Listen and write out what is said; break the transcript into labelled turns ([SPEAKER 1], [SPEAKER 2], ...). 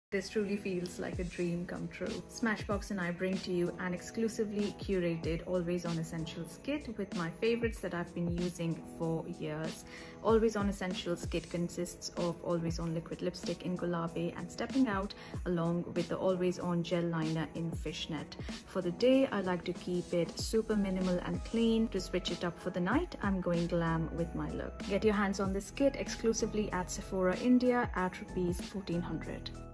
[SPEAKER 1] This truly feels like a dream come true. Smashbox and I bring to you an exclusively curated Always On Essentials kit with my favorites that I've been using for years. Always On Essentials kit consists of Always On liquid lipstick in Gulabi and Stepping Out, along with the Always On gel liner in Fishnet. For the day, I like to keep it super minimal and clean. To switch it up for the night, I'm going glam with my look. Get your hands on this kit exclusively at Sephora India at Rs 1400.